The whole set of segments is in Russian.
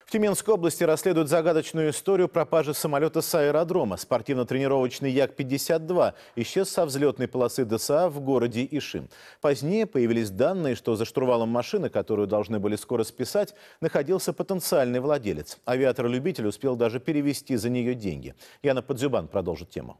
В Тюменской области расследуют загадочную историю пропажи самолета с аэродрома. Спортивно-тренировочный Як-52 исчез со взлетной полосы ДСА в городе Ишим. Позднее появились данные, что за штурвалом машины, которую должны были скоро списать, находился потенциальный владелец. Авиатор-любитель успел даже перевести за нее деньги. Яна Подзюбан продолжит тему.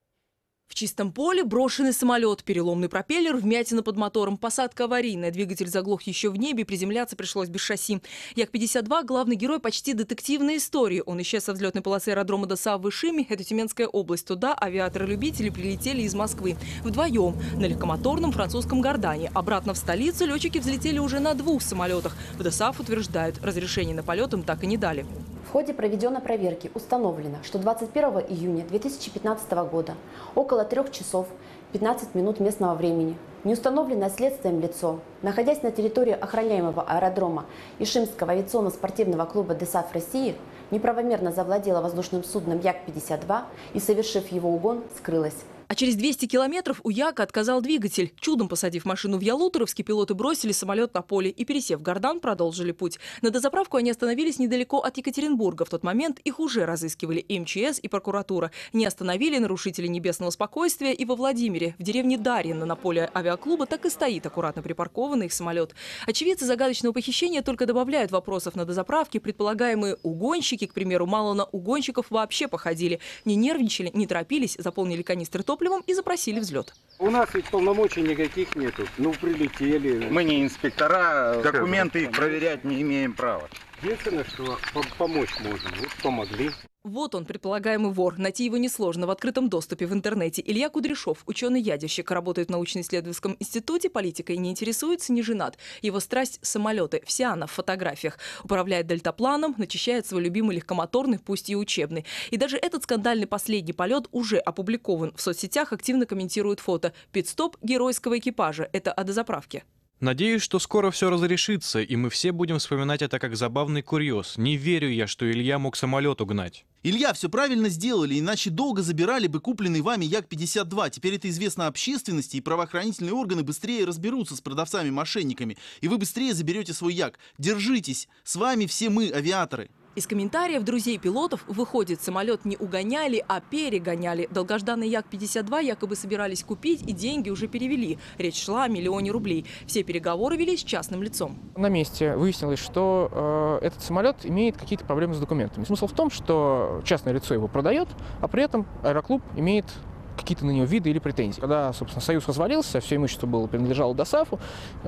В чистом поле брошенный самолет, переломный пропеллер, вмятина под мотором, посадка аварийная, двигатель заглох еще в небе, приземляться пришлось без шасси. Як-52 – главный герой почти детективной истории. Он исчез со взлетной полосы аэродрома ДСА в Ишиме, это Тюменская область. Туда авиаторы-любители прилетели из Москвы. Вдвоем на легкомоторном французском Гордане. Обратно в столицу летчики взлетели уже на 2 самолетах. В ДСАФ утверждают, разрешение на полет им так и не дали. В ходе проведенной проверки установлено, что 21 июня 2015 года около 3 часов 15 минут местного времени неустановленное следствием лицо, находясь на территории охраняемого аэродрома Ишимского авиационно-спортивного клуба ДСАФ России, неправомерно завладело воздушным судном Як-52 и, совершив его угон, скрылось. А через 200 километров у Яка отказал двигатель. Чудом посадив машину в Ялуторовске, пилоты бросили самолет на поле и, пересев в Гордан, продолжили путь. На дозаправку они остановились недалеко от Екатеринбурга. В тот момент их уже разыскивали и МЧС, и прокуратура. Не остановили нарушителей небесного спокойствия и во Владимире. В деревне Дарьино на поле авиаклуба так и стоит аккуратно припаркованный их самолет. Очевидцы загадочного похищения только добавляют вопросов на дозаправке. Предполагаемые угонщики, к примеру, мало на угонщиков вообще походили. Не нервничали, не торопились, заполнили канистры топливом и запросили взлет. У нас ведь полномочий никаких нету. Ну, прилетели. Мы не инспектора, документы их проверять не имеем права. Единственное, что помочь можем. Вот помогли. Вот он, предполагаемый вор. Найти его несложно в открытом доступе в интернете. Илья Кудряшов, ученый-ядерщик, работает в научно-исследовательском институте, политикой не интересуется, не женат. Его страсть – самолеты. Вся она в фотографиях. Управляет дельтапланом, начищает свой любимый легкомоторный, пусть и учебный. И даже этот скандальный последний полет уже опубликован. В соцсетях активно комментируют фото. Пит-стоп геройского экипажа. Это о дозаправке. Надеюсь, что скоро все разрешится, и мы все будем вспоминать это как забавный курьез. Не верю я, что Илья мог самолет угнать. Илья, все правильно сделали, иначе долго забирали бы купленный вами Як-52. Теперь это известно общественности, и правоохранительные органы быстрее разберутся с продавцами-мошенниками. И вы быстрее заберете свой Як. Держитесь, с вами все мы, авиаторы. Из комментариев друзей пилотов выходит, самолет не угоняли, а перегоняли. Долгожданный Як-52 якобы собирались купить и деньги уже перевели. Речь шла о миллионе рублей. Все переговоры велись с частным лицом. На месте выяснилось, что этот самолет имеет какие-то проблемы с документами. Смысл в том, что частное лицо его продает, а при этом аэроклуб имеет какие-то на него виды или претензии. Когда, собственно, Союз развалился, все имущество принадлежало ДОСАФу,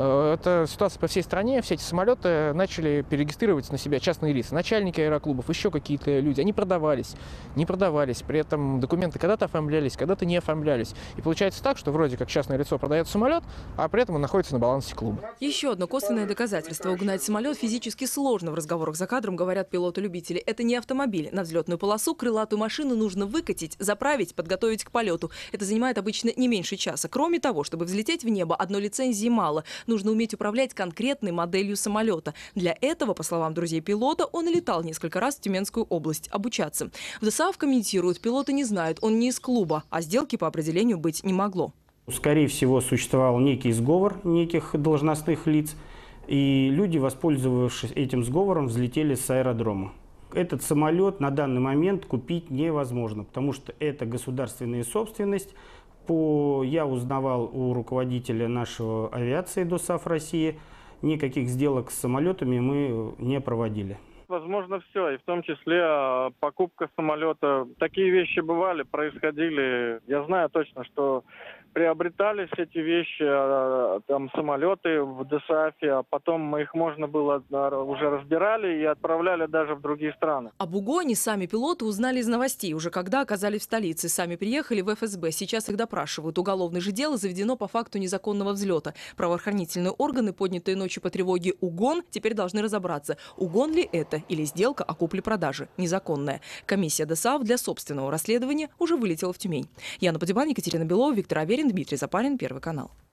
эта ситуация по всей стране, все эти самолеты начали перерегистрировать на себя частные лица. Начальники аэроклубов, еще какие-то люди, они продавались, не продавались. При этом документы когда-то оформлялись, когда-то не оформлялись. И получается так, что вроде как частное лицо продает самолет, а при этом он находится на балансе клуба. Еще одно косвенное доказательство. Угнать самолет физически сложно. В разговорах за кадром говорят пилоты-любители. Это не автомобиль. На взлетную полосу крылатую машину нужно выкатить, заправить, подготовить к полету. Это занимает обычно не меньше часа. Кроме того, чтобы взлететь в небо, одной лицензии мало. Нужно уметь управлять конкретной моделью самолета. Для этого, по словам друзей пилота, он и летал несколько раз в Тюменскую область обучаться. В ДСАФ комментируют, пилоты не знают, он не из клуба, а сделки по определению быть не могло. Скорее всего, существовал некий сговор неких должностных лиц, и люди, воспользовавшись этим сговором, взлетели с аэродрома. Этот самолет на данный момент купить невозможно, потому что это государственная собственность. Я узнавал у руководителя нашего авиации ДОСАФ России, никаких сделок с самолетами мы не проводили. Возможно, все, и в том числе покупка самолета. Такие вещи бывали, происходили. Я знаю точно, что приобретались эти вещи, там самолеты в ДСАФе, а потом их можно было уже разбирали и отправляли даже в другие страны. Об угоне сами пилоты узнали из новостей, уже когда оказались в столице. Сами приехали в ФСБ, сейчас их допрашивают. Уголовное же дело заведено по факту незаконного взлета. Правоохранительные органы, поднятые ночью по тревоге «Угон», теперь должны разобраться, угон ли это или сделка о купле-продаже незаконная. Комиссия ДСАФ для собственного расследования уже вылетела в Тюмень. Яна Подзюбан, Екатерина Белова, Виктор Аверин, Дмитрий Запарин, Первый канал.